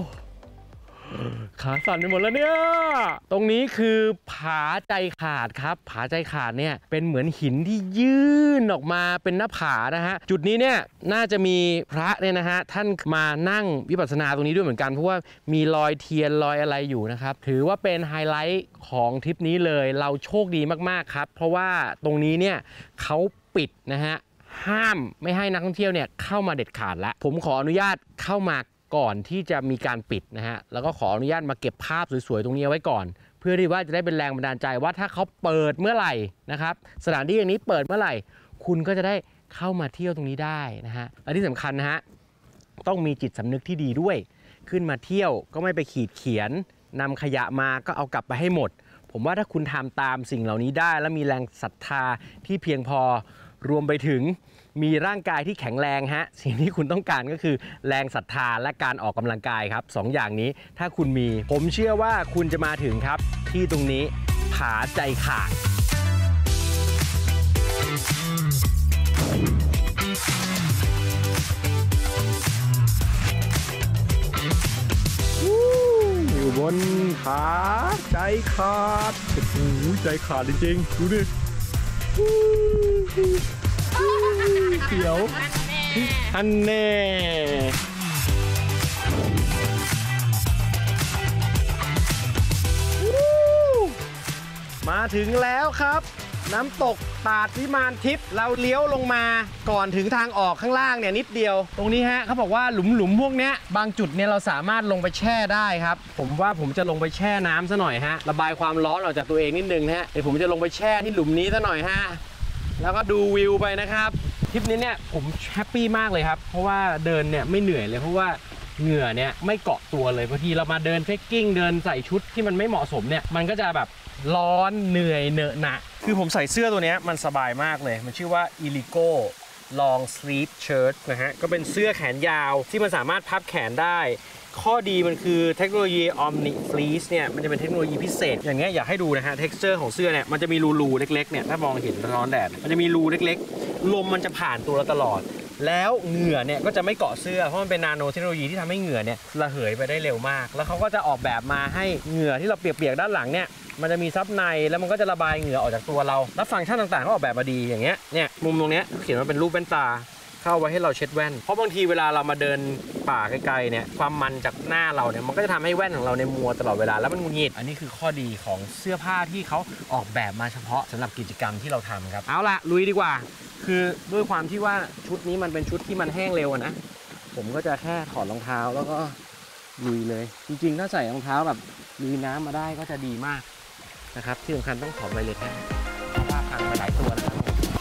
ขาสั่นไปหมดแล้วเนี่ยตรงนี้คือผาใจขาดครับผาใจขาดเนี่ยเป็นเหมือนหินที่ยื่นออกมาเป็นหน้าผานะฮะจุดนี้เนี่ยน่าจะมีพระเนี่ยนะฮะท่านมานั่งวิปัสสนาตรงนี้ด้วยเหมือนกันเพราะว่ามีรอยเทียนรอยอะไรอยู่นะครับถือว่าเป็นไฮไลท์ของทริปนี้เลยเราโชคดีมากๆครับเพราะว่าตรงนี้เนี่ยเขาปิดนะฮะห้ามไม่ให้นักท่องเที่ยวเนี่ยเข้ามาเด็ดขาดแล้วผมขออนุญาตเข้ามาก่อนที่จะมีการปิดนะฮะแล้วก็ขออนุญาตมาเก็บภาพสวยๆตรงนี้ไว้ก่อนเพื่อที่ว่าจะได้เป็นแรงบันดาลใจว่าถ้าเขาเปิดเมื่อไหร่นะครับสถานที่อย่างนี้เปิดเมื่อไหร่คุณก็จะได้เข้ามาเที่ยวตรงนี้ได้นะฮะและที่สำคัญนะฮะต้องมีจิตสำนึกที่ดีด้วยขึ้นมาเที่ยวก็ไม่ไปขีดเขียนนำขยะมาก็เอากลับไปให้หมดผมว่าถ้าคุณทำตามสิ่งเหล่านี้ได้และมีแรงศรัทธาที่เพียงพอรวมไปถึงมีร่างกายที่แข็งแรงฮะสิ่งที่คุณต้องการก็คือแรงศรัทธาและการออกกำลังกายครับ2 อย่างนี้ถ้าคุณมีผมเชื่อว่าคุณจะมาถึงครับที่ตรงนี้ผาใจขาดอยู่บนผาใจขาดโอ้โหใจขาดจริงๆดูดิเขียวอันแน่มาถึงแล้วครับน้ำตกตาดวิมานทิพย์เราเลี้ยวลงมาก่อนถึงทางออกข้างล่างเนี่ยนิดเดียวตรงนี้ฮะเขาบอกว่าหลุมพวกนี้บางจุดเนี่ยเราสามารถลงไปแช่ได้ครับผมว่าผมจะลงไปแช่น้ำซะหน่อยฮะระบายความร้อนออกจากตัวเองนิดนึงฮะเดี๋ยวผมจะลงไปแช่ที่หลุมนี้ซะหน่อยฮะแล้วก็ดูวิวไปนะครับทริปนี้เนี่ยผมแฮปปี้มากเลยครับเพราะว่าเดินเนี่ยไม่เหนื่อยเลยเพราะว่าเหงื่อเนี่ยไม่เกาะตัวเลยบางทีเรามาเดินเทรคกิ้งเดินใส่ชุดที่มันไม่เหมาะสมเนี่ยมันก็จะแบบร้อนเหนื่อยเหนอะหนะคือผมใส่เสื้อตัวนี้มันสบายมากเลยมันชื่อว่า Illigo Long Sleeve Shirt นะฮะก็เป็นเสื้อแขนยาวที่มันสามารถพับแขนได้ข้อดีมันคือเทคโนโลยี Omni Fleece เนี่ยมันจะเป็นเทคโนโลยีพิเศษอย่างเงี้ยอยากให้ดูนะฮะ texture ของเสื้อเนี่ยมันจะมีรูเล็กๆเนี่ยถ้ามองเห็นร้อนแดดมันจะมีรูเล็กๆลมมันจะผ่านตัวเราตลอดแล้วเหงื่อเนี่ยก็จะไม่เกาะเสื้อเพราะมันเป็นนาโนเทคโนโลยีที่ทำให้เหงื่อเนี่ยระเหยไปได้เร็วมากแล้วเขาก็จะออกแบบมาให้เหงื่อที่เราเปียกๆด้านหลังเนี่ยมันจะมีซับในแล้วมันก็จะระบายเหงื่อออกจากตัวเราแล้วฟังก์ชันต่างๆก็ออกแบบมาดีอย่างเงี้ยเนี่ยมุมตรงเนี้ยเขียนว่าเป็นรูปแว่นตาเข้าไว้ให้เราเช็ดแว่นเพราะบางทีเวลาเรามาเดินป่าไกลๆเนี่ยความมันจากหน้าเราเนี่ยมันก็จะทำให้แว่นของเราในมัวตลอดเวลาแล้วมันหงุดหงิดอันนี้คือข้อดีของเสื้อผ้าที่เขาออกแบบมาเฉพาะสำหรับกิจกรรมที่เราทำครับเอาล่ะลุยดีกว่าคือด้วยความที่ว่าชุดนี้มันเป็นชุดที่มันแห้งเร็วนะผมก็จะแค่ถอดรองเท้าแล้วก็ลุยเลยจริงๆถ้าใส่รองเท้าแบบมีน้ำมาได้ก็จะดีมากนะครับที่สำคัญต้องถอดไวเลสให้เพราะว่าพังไปหลายตัวนะครับ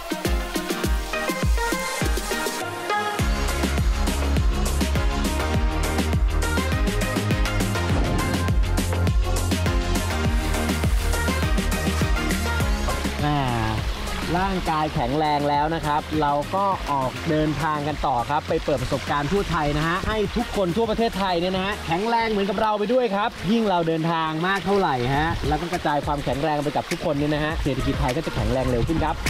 ร่างกายแข็งแรงแล้วนะครับเราก็ออกเดินทางกันต่อครับไปเปิดประสบการณ์ทั่วไทยนะฮะให้ทุกคนทั่วประเทศไทยเนี่ยนะฮะแข็งแรงเหมือนกับเราไปด้วยครับยิ่งเราเดินทางมากเท่าไหร่ฮะแล้วก็กระจายความแข็งแรงไปกับทุกคนเนี่ยนะฮะเศรษฐกิจไทยก็จะแข็งแรงเร็วขึ้นครับ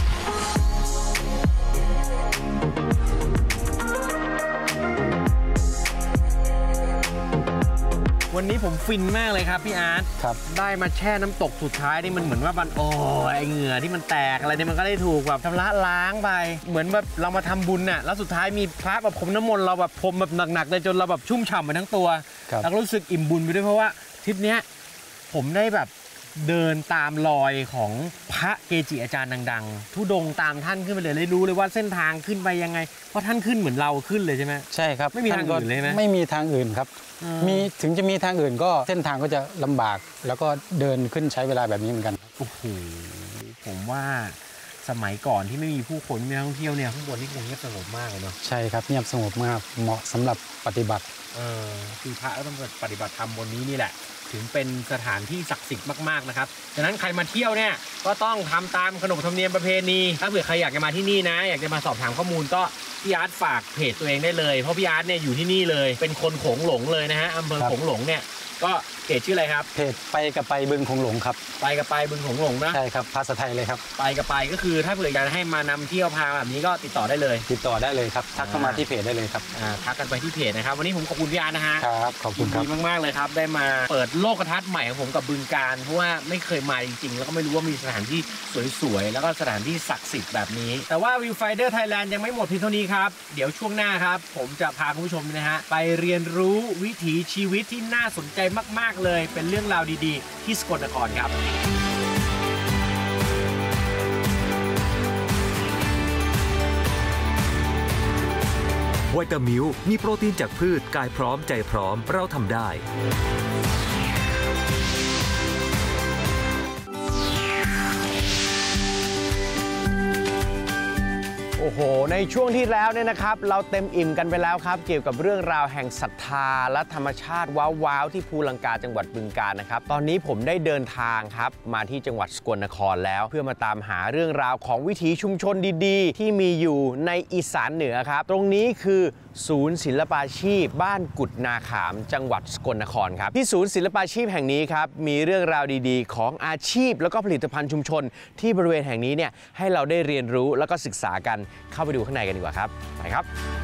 วันนี้ผมฟินมากเลยครับพี่อาร์ตครับได้มาแช่น้ำตกสุดท้ายนี่มันเหมือนว่ามันโอ้ไอเหงื่อที่มันแตกอะไรเนี่ยมันก็ได้ถูกแบบชำระล้างไปเหมือนแบบเรามาทำบุญน่ะแล้วสุดท้ายมีพระแบบพรมน้ำมนต์เราแบบพรมแบบหนักๆเลยจนเราแบบชุ่มฉ่ำไปทั้งตัวแล้วก็รู้สึกอิ่มบุญไปด้วยเพราะว่าทริปเนี้ยผมได้แบบเดินตามรอยของพระเกจิอาจารย์ดังๆธุดงค์ตามท่านขึ้นไปเลยรู้เลยว่าเส้นทางขึ้นไปยังไงเพราะท่านขึ้นเหมือนเราขึ้นเลยใช่ไหมใช่ครับไม่มีทางอื่นเลยไหมไม่มีทางอื่นครับมีถึงจะมีทางอื่นก็เส้นทางก็จะลำบากแล้วก็เดินขึ้นใช้เวลาแบบนี้เหมือนกันโอ้โหผมว่าสมัยก่อนที่ไม่มีผู้คนไม่มีนักท่องเที่ยวเนี่ยข้างบนนี่คงเงียบสงบมากเลยเนาะใช่ครับเงียบสงบมากเหมาะสำหรับปฏิบัติคือพระก็ต้องปฏิบัติธรรมบนนี้นี่แหละถึงเป็นสถานที่ศักดิ์สิทธิ์มากๆนะครับฉะนั้นใครมาเที่ยวเนี่ยก็ต้องทำตามขนบธรรมเนียมประเพณีถ้าเผื่อใครอยากจะมาที่นี่นะอยากจะมาสอบถามข้อมูลก็พี่อาร์ตฝากเพจตัวเองได้เลยเพราะพี่อาร์ตเนี่ยอยู่ที่นี่เลยเป็นคนโขงหลงเลยนะฮะอำเภอโขงหลงเนี่ยก็เพจชื่ออะไรครับเพจไปกับไปบึงโขงหลงครับไปกับไปบึงโขงหลงนะใช่ครับภาษาไทยเลยครับไปกับไปก็คือถ้าเผื่ออยากจะให้มานำเที่ยวพาแบบนี้ก็ติดต่อได้เลยติดต่อได้เลยครับทักเข้ามาที่เพจได้เลยครับทักกันไปที่เพจนะครับวันนี้ผมขอบคุณพี่อาร์ตนะฮะครับขอบคุณครับดีมากๆเลยครับได้มาเปิดโลกทัศน์ใหม่ของผมกับบึงกาฬเพราะว่าไม่เคยมาจริงๆแล้วก็ไม่รู้ว่ามีสถานที่สวยๆแล้วก็สถานที่ศักดิ์สิทธิ์แบบนี้แต่ว่า Viewfinder Thailand ยังไม่หมดเพียงเท่านี้ครับเดี๋ยวช่วงหน้าครับผมจะพาคุณผู้ชมนะฮะไปเรียนรู้วิถีชีวิตที่น่าสนใจมากๆเลยเป็นเรื่องราวดีๆที่สกลนครครับวิตามิลมีโปรตีนจากพืชกายพร้อมใจพร้อมเราทำได้โอ้โหในช่วงที่แล้วเนี่ยนะครับเราเต็มอิ่มกันไปแล้วครับเกี่ยวกับเรื่องราวแห่งศรัทธาและธรรมชาติว้าวๆที่ภูลังกาจังหวัดบึงกาฬนะครับตอนนี้ผมได้เดินทางครับมาที่จังหวัดสกลนครแล้วเพื่อมาตามหาเรื่องราวของวิถีชุมชนดีๆที่มีอยู่ในอีสานเหนือครับตรงนี้คือศูนย์ศิลปาชีพบ้านกุดนาขามจังหวัดสกลนครครับที่ศูนย์ศิลปาชีพแห่งนี้ครับมีเรื่องราวดีๆของอาชีพแล้วก็ผลิตภัณฑ์ชุมชนที่บริเวณแห่งนี้เนี่ยให้เราได้เรียนรู้แล้วก็ศึกษากันเข้าไปดูข้างในกันดีกว่าครับไปครับ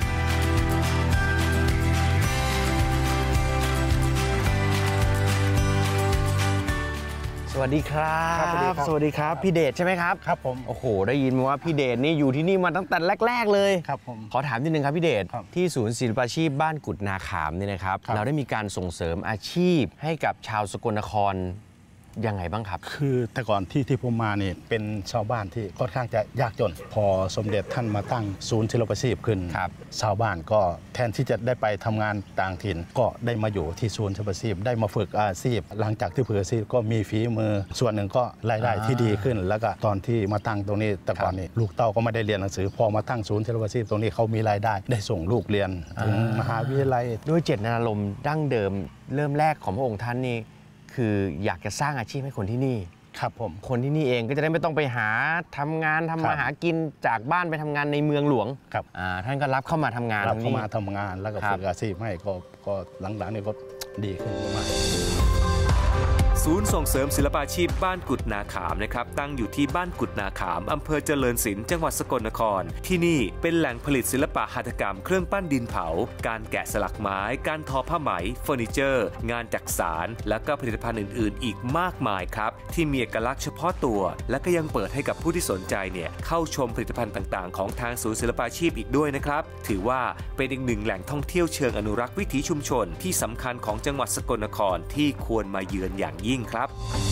สวัสดีครับสวัสดีครับพี่เดชใช่ไหมครับครับผมโอ้โหได้ยินมาว่าพี่เดชนี่อยู่ที่นี่มาตั้งแต่แรกๆเลยครับผมขอถามนิดนึงครับพี่เดชที่ศูนย์ศิลปาชีพบ้านกุดนาขามนี่นะครับเราได้มีการส่งเสริมอาชีพให้กับชาวสกลนครยังไงบ้างครับคือแต่ก่อนที่ผมมาเนี่ยเป็นชาวบ้านที่ค่อนข้างจะยากจนพอสมเด็จท่านมาตั้งศูนย์ศิลปาชีพขึ้นชาวบ้านก็แทนที่จะได้ไปทำงานต่างถิ่นก็ได้มาอยู่ที่ศูนย์ศิลปาชีพได้มาฝึกอาชีพหลังจากที่ฝึกอาชีพก็มีฝีมือส่วนหนึ่งก็รายได้ที่ดีขึ้นแล้วก็ตอนที่มาตั้งตรงนี้แต่ก่อนนี่ลูกเต้าก็ไม่ได้เรียนหนังสือพอมาตั้งศูนย์ศิลปาชีพตรงนี้เขามีรายได้ได้ส่งลูกเรียนถึงมหาวิทยาลัยด้วยเจตนารมณ์ดั้งเดิมเริ่มแรกของพระองค์ท่านนี่คืออยากจะสร้างอาชีพให้คนที่นี่ครับผมคนที่นี่เองก็จะได้ไม่ต้องไปหาทำงานทำมาหากินจากบ้านไปทำงานในเมืองหลวงครับท่านก็รับเข้ามาทำงานรับเข้ามาทำงานแล้วก็ฝึกอาชีพให้ก็หลังๆนี่ก็ดีขึ้นมากศูนย์ส่งเสริมศิลปาชีพบ้านกุดนาขามนะครับตั้งอยู่ที่บ้านกุดนาขามอำเภอเจริญศิลป์จังหวัดสกลนครที่นี่เป็นแหล่งผลิตศิลปะหัตถกรรมเครื่องปั้นดินเผาการแกะสลักไม้การทอผ้าไหมเฟอร์นิเจอร์งานจักสานและก็ผลิตภัณฑ์อื่นๆอีกมากมายครับที่มีเอกลักษณ์เฉพาะตัวและก็ยังเปิดให้กับผู้ที่สนใจเนี่ยเข้าชมผลิตภัณฑ์ต่างๆของทางศูนย์ศิลปาชีพอีกด้วยนะครับถือว่าเป็นอีกหนึ่งแหล่งท่องเที่ยวเชิงอนุรักษ์วิถีชุมชนที่สำคัญของจังหวัดสกลนครที่ควรมาเยือนอย่างยิ่งครับ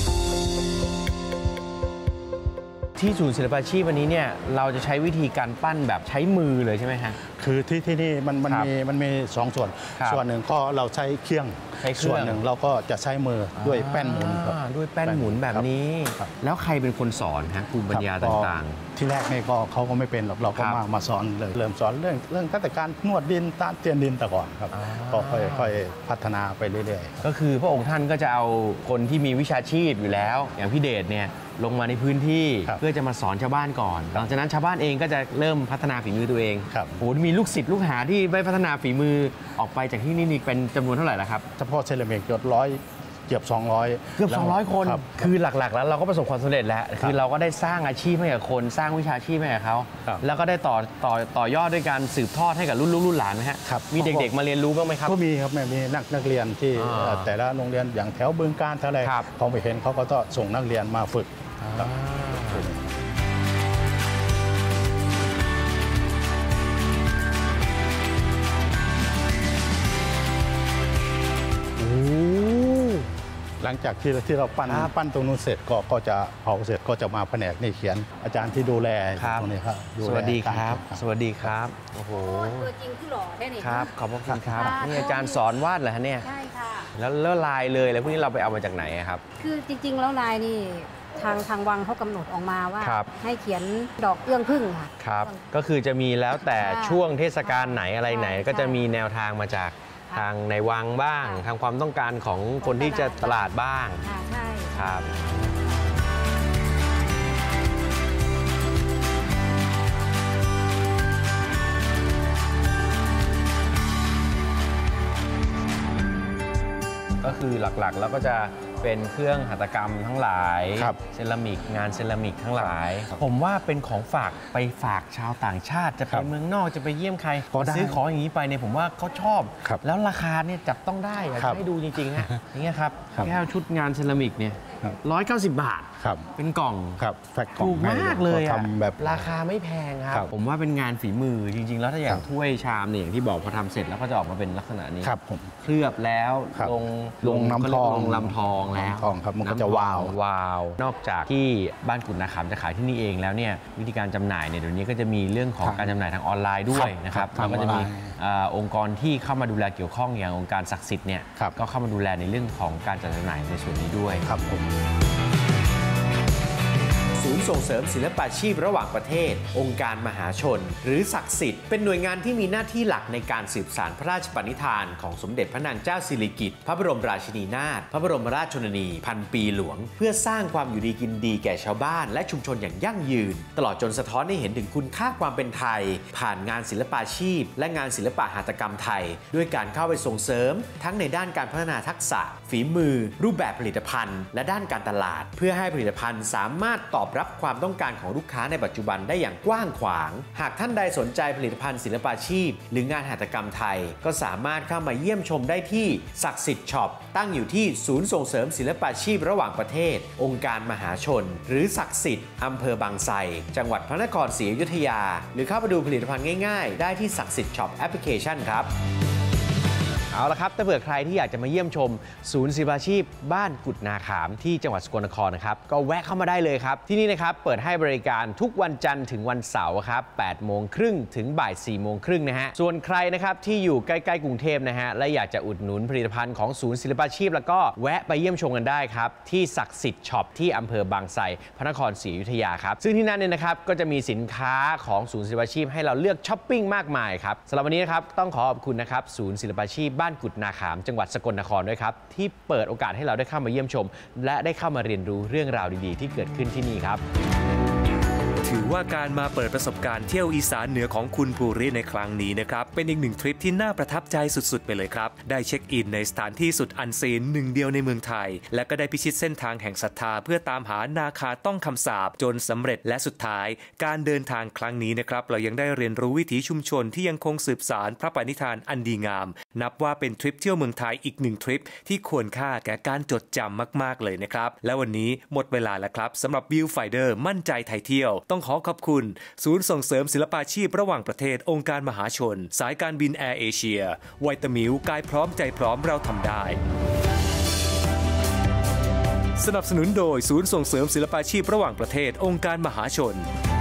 ที่ศูนย์ศิลปาชีพวันนี้เนี่ยเราจะใช้วิธีการปั้นแบบใช้มือเลยใช่ไหมฮะคือที่นี่มันมี2 ส่วนหนึ่งก็เราใช้เครื่องส่วนหนึ่งเราก็จะใช้มือด้วยแป้นหมุนครับด้วยแป้นหมุนแบบนี้แล้วใครเป็นคนสอนฮะภูมิปัญญาต่างๆที่แรกนี่ก็เขาก็ไม่เป็นหรอกเราก็มาสอนเลยเริ่มสอนเรื่องตั้งแต่การนวดดินเตียนดินแต่ก่อนครับก็ค่อยพัฒนาไปเรื่อยๆก็คือพระองค์ท่านก็จะเอาคนที่มีวิชาชีพอยู่แล้วอย่างพี่เดชเนี่ยลงมาในพื้นที่เพื่อจะมาสอนชาวบ้านก่อนหลังจากนั้นชาวบ้านเองก็จะเริ่มพัฒนาฝีมือตัวเองโอ้มีลูกศิษย์ลูกหาที่ได้พัฒนาฝีมือออกไปจากที่นี่เป็นจำนวนเท่าไหร่ล่ะครับเฉพาะเซรามิกเกือบ200 คนคือหลักๆแล้วเราก็ประสบความสำเร็จแล้วคือเราก็ได้สร้างอาชีพให้กับคนสร้างวิชาชีพให้กับเขาแล้วก็ได้ต่อยอดด้วยการสืบทอดให้กับรุ่นลูกรุ่นหลานไหมฮะมีเด็กๆมาเรียนรู้บ้างไหมครับก็มีครับมีนักเรียนที่แต่ละโรงเรียนอย่างแถวบึงกาฬแถวอะไรเขาไปเห็นเขาก็ต้องส่งนักเรียนมาฝึกหลังจากที่เราปั้นตรงนู้นเสร็จก็จะเผาเสร็จก็จะมาแผนกนี่เขียนอาจารย์ที่ดูแลตรงนี้ครับสวัสดีครับสวัสดีครับโอ้โหตัวจริงที่หล่อได้เลยครับขอบพระคุณครับนี่อาจารย์สอนวาดเหรอฮะเนี่ยใช่ค่ะแล้วลายเลยแล้วพวกนี้เราไปเอามาจากไหนครับคือจริงๆแล้วลายนี่ทางวังเขากำหนดออกมาว่าให้เขียนดอกเอื้องพึ่งค่ะครับก็คือจะมีแล้วแต่ช่วงเทศกาลไหนอะไรไหนก็จะมีแนวทางมาจากทางในวังบ้างทางความต้องการของคนที่จะตลาดบ้างใช่ครับก็คือหลักๆแล้วก็จะเป็นเครื่องหัตถกรรมทั้งหลายเซรามิกงานเซรามิกทั้งหลายผมว่าเป็นของฝากไปฝากชาวต่างชาติจะไปเมืองนอกจะไปเยี่ยมใครซื้อของอย่างนี้ไปเนี่ยผมว่าเขาชอบแล้วราคาเนี่ยจับต้องได้ให้ดูจริงๆฮะอย่างเงี้ยครับแก้วชุดงานเซรามิกเนี่ย190 บาทเป็นกล่องถูกมากเลยแบบราคาไม่แพงครับผมว่าเป็นงานฝีมือจริงๆแล้วถ้าอย่างถ้วยชามเนี่ยอย่างที่บอกพอทำเสร็จแล้วก็จะออกมาเป็นลักษณะนี้เคลือบแล้วลงน้ำทองลำทองแล้วครับมันก็จะวาวนอกจากที่บ้านกุดนาขามจะขายที่นี่เองแล้วเนี่ยวิธีการจำหน่ายเนี่ยเดี๋ยวนี้ก็จะมีเรื่องของการจำหน่ายทางออนไลน์ด้วยนะครับแล้วก็จะมีองค์กรที่เข้ามาดูแลเกี่ยวข้องอย่างองค์การศักดิ์สิทธิ์เนี่ยก็เข้ามาดูแลในเรื่องของการจัดจำหน่ายในส่วนนี้ด้วยครับผมศูนย์ส่งเสริมศิลปาชีพระหว่างประเทศองค์การมหาชนหรือศักดิ์สิทธิ์เป็นหน่วยงานที่มีหน้าที่หลักในการสืบสานพระราชปณิธานของสมเด็จพระนางเจ้าสิริกิติ์พระบรมราชินีนาถพระบรมราชชนนีพันปีหลวงเพื่อสร้างความอยู่ดีกินดีแก่ชาวบ้านและชุมชนอย่างยั่งยืนตลอดจนสะท้อนให้เห็นถึงคุณค่าความเป็นไทยผ่านงานศิลปาชีพและงานศิลปะหัตถกรรมไทยด้วยการเข้าไปส่งเสริมทั้งในด้านการพัฒนาทักษะฝีมือรูปแบบผลิตภัณฑ์และด้านการตลาดเพื่อให้ผลิตภัณฑ์สามารถตอบรับความต้องการของลูกค้าในปัจจุบันได้อย่างกว้างขวางหากท่านใดสนใจผลิตภัณฑ์ศิลปาชีพหรืองานหัตถกรรมไทยก็สามารถเข้ามาเยี่ยมชมได้ที่ศักดิ์สิทธิ์ช็อปตั้งอยู่ที่ศูนย์ส่งเสริมศิลปาชีพระหว่างประเทศองค์การมหาชนหรือศักดิ์สิทธิ์อำเภอบางไทรจังหวัดพระนครศรีอยุธยาหรือเข้าไปดูผลิตภัณฑ์ง่ายๆได้ที่ศักดิ์สิทธิ์ช็อปแอปพลิเคชันครับศูนย์ส่งเสริมศิลปาชีพระหว่างประเทศองค์การมหาชนหรือศักดิ์สิทธิ์อำเภอบางไทรจังหวัดพระนครศรีอยุธยาหรือเข้าไปดูผลิตภัณฑ์ง่ายๆได้ที่ศักดิ์สิทธิ์ช็อปแอปพลิเคชันครับเอาละครับถ้าเผื่อใครที่อยากจะมาเยี่ยมชมศูนย์ศิลปาชีพบ้านกุดนาขามที่จังหวัดสกลนครนะครับก็แวะเข้ามาได้เลยครับที่นี่นะครับเปิดให้บริการทุกวันจันทร์ถึงวันเสาร์ครับ8:30 ถึงบ่าย 4:30 นะฮะส่วนใครนะครับที่อยู่ใกล้ๆกรุงเทพนะฮะและอยากจะอุดหนุนผลิตภัณฑ์ของศูนย์ศิลปาชีพแล้วก็แวะไปเยี่ยมชมกันได้ครับที่ศักดิ์สิทธิ์ช็อปที่อำเภอบางไทรพระนครศรีอยุธยาครับซึ่งที่นั่นเนี่ยนะครับก็จะมีสินค้าของศูนย์ศิลปาชีพให้เราเลือกช้อปปิ้งมากมายครับสำหรับวันนี้นะครับต้องขอขอบคุณนะครับศูนย์ศิลปาชีพบ้านกุดนาขามจังหวัดสกลนครด้วยครับที่เปิดโอกาสให้เราได้เข้ามาเยี่ยมชมและได้เข้ามาเรียนรู้เรื่องราวดีๆที่เกิดขึ้นที่นี่ครับถือว่าการมาเปิดประสบการณ์เที่ยวอีสานเหนือของคุณภูริในครั้งนี้นะครับเป็นอีกหนึ่งทริปที่น่าประทับใจสุดๆไปเลยครับได้เช็คอินในสถานที่สุดอันซีนหนึ่งเดียวในเมืองไทยและก็ได้พิชิตเส้นทางแห่งศรัทธาเพื่อตามหานาคาต้องคำสาปจนสำเร็จและสุดท้ายการเดินทางครั้งนี้นะครับเรายังได้เรียนรู้วิถีชุมชนที่ยังคงสืบสานพระปณิธานอันดีงามนับว่าเป็นทริปเที่ยวเมืองไทยอีกหนึ่งทริปที่ควรค่าแก่การจดจำมากๆเลยนะครับและวันนี้หมดเวลาแล้วครับสำหรับวิวไฟเดอร์มั่นใจไทยเที่ยวต้องขอบคุณศูนย์ส่งเสริมศิลปาชีพระหว่างประเทศองค์การมหาชนสายการบินแอร์เอเชียไวตามิลกายพร้อมใจพร้อมเราทำได้สนับสนุนโดยศูนย์ส่งเสริมศิลปาชีพระหว่างประเทศองค์การมหาชน